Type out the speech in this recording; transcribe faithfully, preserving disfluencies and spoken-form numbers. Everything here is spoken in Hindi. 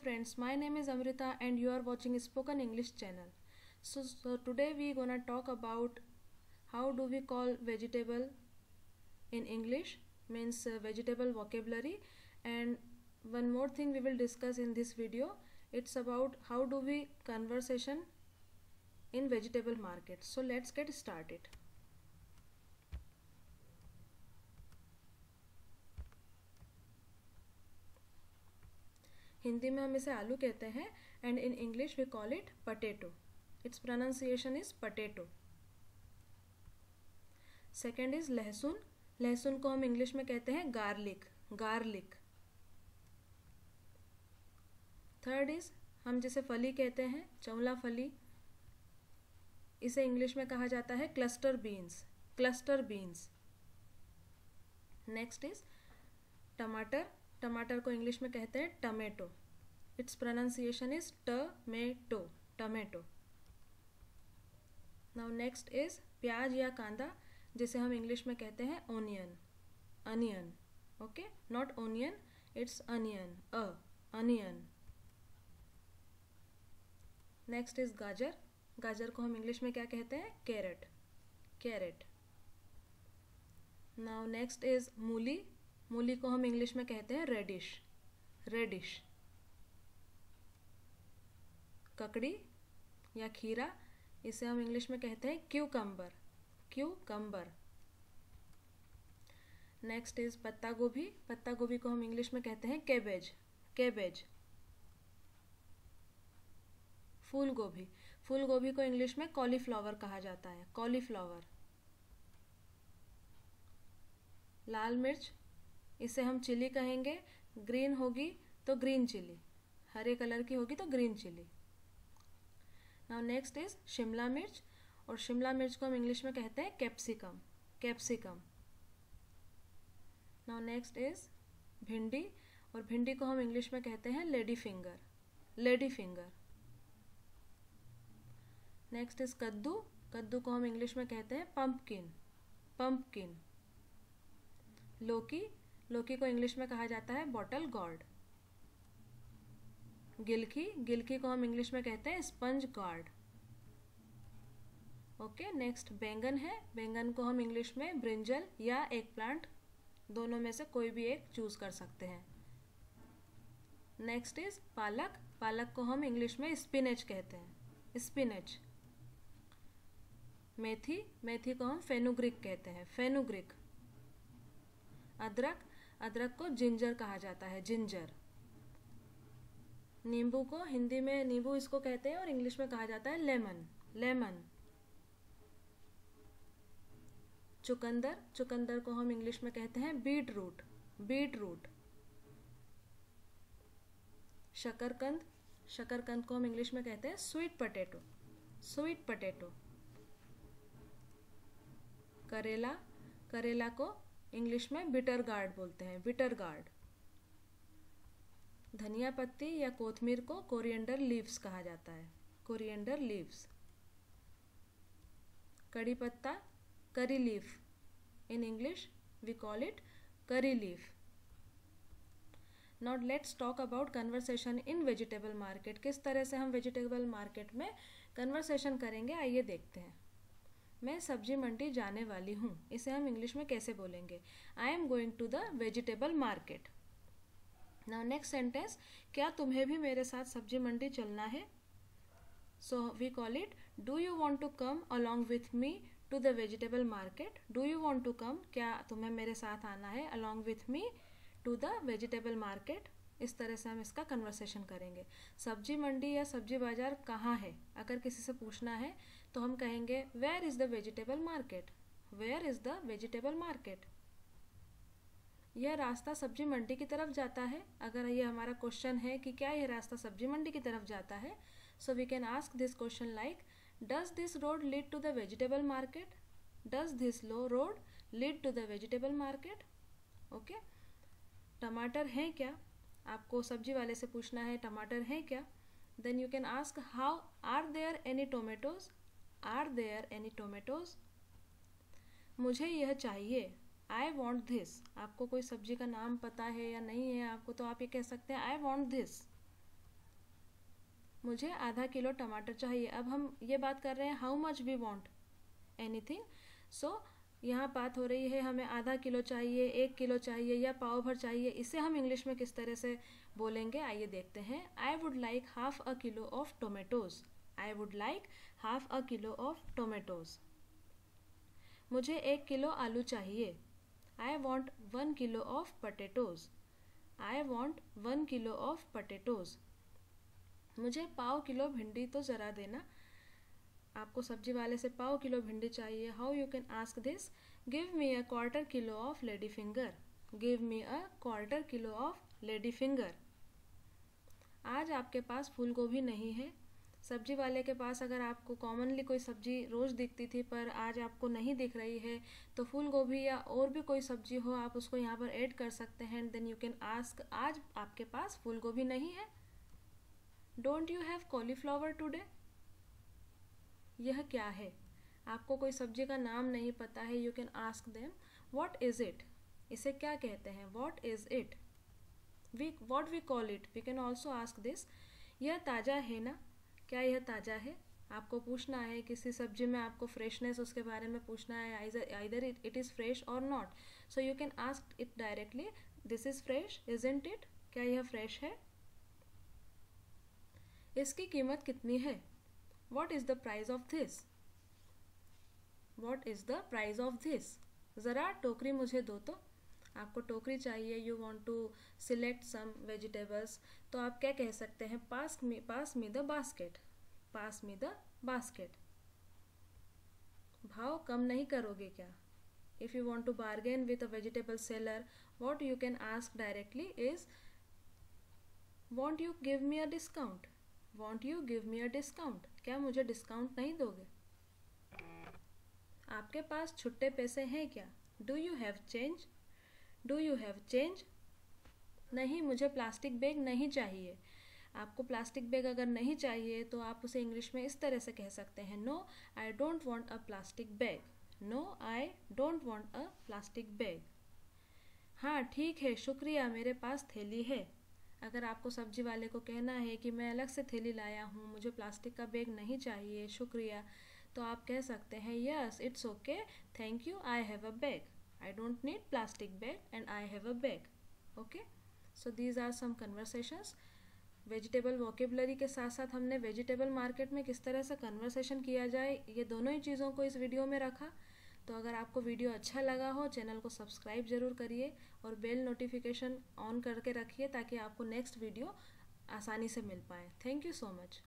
friends, my name is Amrita and you are watching Spoken English channel. So, so today we gonna talk about how do we call vegetable in English, means uh, vegetable vocabulary, and one more thing we will discuss in this video. It's about how do we conversation in vegetable market. So let's get started. Hindi में हम इसे आलू कहते हैं and in English we call it potato. It's pronunciation is potato. Second is लहसुन. लहसुन को हम इंग्लिश में कहते हैं गार्लिक. गार्लिक. थर्ड इज हम जिसे फली कहते हैं, चौला फली, इसे इंग्लिश में कहा जाता है cluster beans. Cluster beans. Next is टमाटर. टमाटर को इंग्लिश में कहते हैं tomato. It's pronunciation is tomato. Tomato. Now next is प्याज या कांदा, जिसे हम इंग्लिश में कहते हैं onion. Onion. Okay, not onion, it's onion. A onion. Next is गाजर. गाजर को हम इंग्लिश में क्या कहते हैं? Carrot. Carrot. Now next is मूली. मूली को हम इंग्लिश में कहते हैं रेडिश. रेडिश. ककड़ी या खीरा, इसे हम इंग्लिश में कहते हैं क्यूकम्बर. क्यूकम्बर. नेक्स्ट इज पत्ता गोभी. पत्ता गोभी को हम इंग्लिश में कहते हैं कैबेज. कैबेज. फूल गोभी. फूल गोभी को इंग्लिश में कॉलीफ्लावर कहा जाता है. कॉलीफ्लावर. लाल मिर्च, इसे हम चिली कहेंगे. ग्रीन होगी तो ग्रीन चिली, हरे कलर की होगी तो green chilli. Now next is शिमला मिर्च, और शिमला मिर्च को हम इंग्लिश में कहते हैं capsicum. Capsicum. Now next is भिंडी, और भिंडी को हम इंग्लिश में कहते हैं lady finger. Lady finger. Next is कद्दू. कद्दू को हम इंग्लिश में कहते हैं पंपकिन. पंपकिन. लौकी. लौकी को इंग्लिश में कहा जाता है बॉटल गॉर्ड. गिलकी. गिलकी को हम इंग्लिश में कहते हैं स्पंज गार्ड. ओके. नेक्स्ट बैंगन है. बैंगन को हम इंग्लिश में ब्रिंजल या एग प्लांट, दोनों में से कोई भी एक चूज कर सकते हैं. नेक्स्ट इज पालक. पालक को हम इंग्लिश में स्पिनेच कहते हैं. स्पिनेच. मेथी. मेथी को हम फेनुग्रीक कहते हैं. फेनुग्रीक. अदरक. अदरक को जिंजर कहा जाता है. जिंजर. नींबू को हिंदी में नींबू इसको कहते हैं और इंग्लिश में कहा जाता है लेमन. लेमन. चुकंदर. चुकंदर को हम इंग्लिश में कहते हैं बीट रूट. Beet root. शकरकंद. शकरकंद को हम इंग्लिश में कहते हैं स्वीट पोटैटो. Sweet potato. करेला. करेला को इंग्लिश में बिटर गार्ड बोलते हैं. Bitter gourd. धनिया पत्ती या कोथमीर को कोरिएंडर लीव्स कहा जाता है. Coriander leaves. कड़ी पत्ता, curry leaf. In English we call it curry leaf. Now let's talk about conversation in vegetable market. किस तरह से हम वेजिटेबल मार्केट में कन्वर्सेशन करेंगे, आइए देखते हैं. मैं सब्जी मंडी जाने वाली हूँ, इसे हम इंग्लिश में कैसे बोलेंगे? I am going to the vegetable market. Now next sentence, क्या तुम्हें भी मेरे साथ सब्जी मंडी चलना है? So we call it do you want to come along with me to the vegetable market. Do you want to come, क्या तुम्हें मेरे साथ आना है, along with me to the vegetable market. इस तरह से हम इसका कन्वर्सेशन करेंगे. सब्जी मंडी या सब्जी बाजार कहाँ है, अगर किसी से पूछना है तो हम कहेंगे where is the vegetable market. Where is the vegetable market. यह रास्ता सब्जी मंडी की तरफ जाता है. अगर ये हमारा क्वेश्चन है कि क्या यह रास्ता सब्जी मंडी की तरफ जाता है, so we can ask this question like does this road lead to the vegetable market. Does this low road lead to the vegetable market. Okay. टमाटर हैं क्या, आपको सब्जी वाले से पूछना है टमाटर हैं क्या. Then you can ask how are there any tomatoes. Are there any tomatoes. मुझे यह चाहिए. I want this. आपको कोई सब्जी का नाम पता है या नहीं है आपको, तो आप ये कह सकते हैं आई वॉन्ट दिस. मुझे आधा किलो टमाटर चाहिए। अब हम ये बात कर रहे हैं how much we want anything. सो यहाँ बात हो रही है हमें आधा किलो चाहिए, एक किलो चाहिए या पाव भर चाहिए। इसे हम इंग्लिश में किस तरह से बोलेंगे आइए देखते हैं। I would like half a kilo of tomatoes. I would like half a kilo of tomatoes. मुझे एक किलो आलू चाहिए। I want one kilo of potatoes. I want one kilo of potatoes. मुझे पाव किलो भिंडी तो ज़रा देना। आपको सब्जी वाले से पाव किलो भिंडी चाहिए। How you can ask this, give me a quarter kilo of lady finger. Give me a quarter kilo of lady finger. आज आपके पास फूल गोभी नहीं है। सब्जी वाले के पास अगर आपको कॉमनली कोई सब्जी रोज़ दिखती थी पर आज आपको नहीं दिख रही है, तो फूल गोभी या और भी कोई सब्जी हो आप उसको यहाँ पर ऐड कर सकते हैं। देन यू कैन आस्क, आज आपके पास फूल गोभी नहीं है। Don't you have cauliflower today. यह क्या है, आपको कोई सब्जी का नाम नहीं पता है। You can ask them what is it. इसे क्या कहते हैं, what is it. We what we call it, we can also ask this. यह ताज़ा है ना, क्या यह ताज़ा है। आपको पूछना है किसी सब्जी में, आपको फ्रेशनेस उसके बारे में पूछना है, आइदर इट इज़ फ्रेश और not. So you can ask it directly, this is fresh, isn't it, क्या यह फ्रेश है। इसकी कीमत कितनी है, what is the price of this. What is the price of this. ज़रा टोकरी मुझे दो तो। आपको टोकरी चाहिए, you want to select some vegetables, तो आप क्या कह सकते हैं, pass me pass me the basket. Pass me the basket. भाव कम नहीं करोगे क्या। If you want to bargain with a vegetable seller, what you can ask directly is won't you give me a discount. Won't you give me a discount, क्या मुझे डिस्काउंट नहीं दोगे। आपके पास छुट्टे पैसे हैं क्या, do you have change. Do you have change. नहीं, मुझे प्लास्टिक बैग नहीं चाहिए। आपको प्लास्टिक बैग अगर नहीं चाहिए तो आप उसे इंग्लिश में इस तरह से कह सकते हैं, no I don't want a plastic bag. No I don't want a plastic bag. हाँ ठीक है, शुक्रिया, मेरे पास थैली है। अगर आपको सब्जी वाले को कहना है कि मैं अलग से थैली लाया हूँ, मुझे प्लास्टिक का बैग नहीं चाहिए, शुक्रिया, तो आप कह सकते हैं, yes it's okay, thank you, I have a bag. I don't need plastic bag and I have a bag. Okay, so these are some conversations. Vegetable vocabulary के साथ साथ हमने वेजिटेबल मार्केट में किस तरह से कन्वर्सेशन किया जाए, ये दोनों ही चीज़ों को इस वीडियो में रखा। तो अगर आपको वीडियो अच्छा लगा हो, चैनल को सब्सक्राइब जरूर करिए और बेल नोटिफिकेशन ऑन करके रखिए ताकि आपको नेक्स्ट वीडियो आसानी से मिल पाए। Thank you so much.